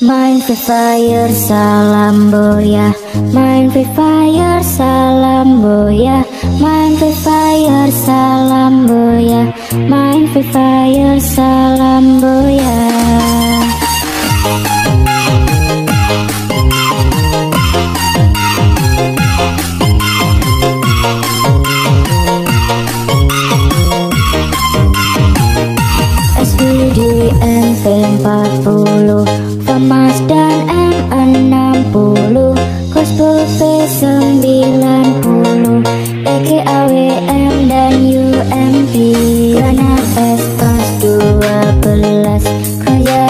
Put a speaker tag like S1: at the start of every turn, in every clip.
S1: Main Free Fire salam boya, main Free Fire salam boya, main Free Fire salam boya, main Free Fire salam boya. SVD MP40, FAMAS dan M60, Cospo P90, EGAWM dan UMP, Granat Espas 12, Kerja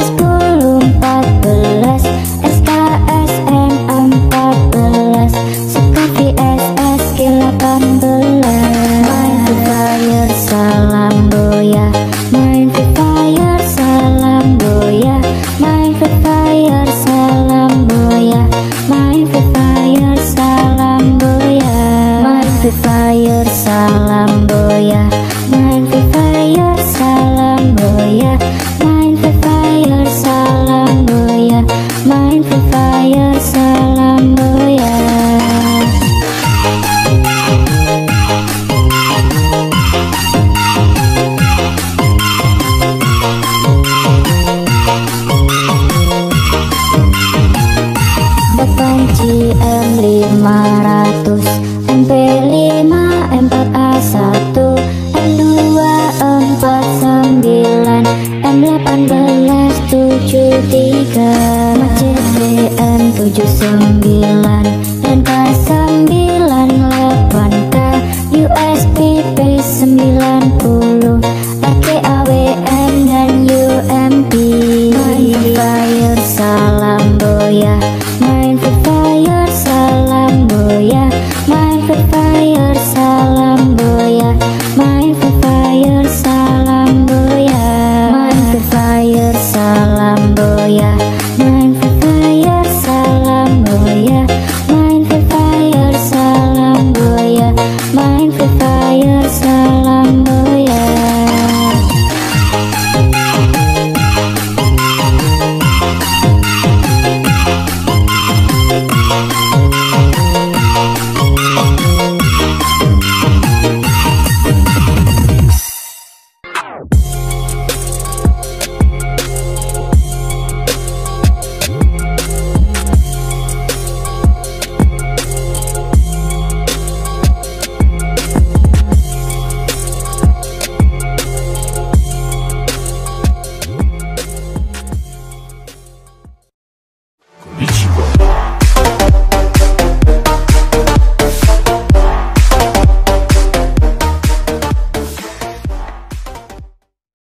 S1: M1014, SKS M14, Sekavi SSK 18. Main Free Fire salam boya, main Free Fire salam boya, main Free Fire salam boya, main Free Fire salam boya, main Free Fire salam boya, main Free Fire salam boya, main Free Fire salam boya, main Free Fire salam boya. Panci M500, MP5, M4A1, M249, M1873, Macet BM79.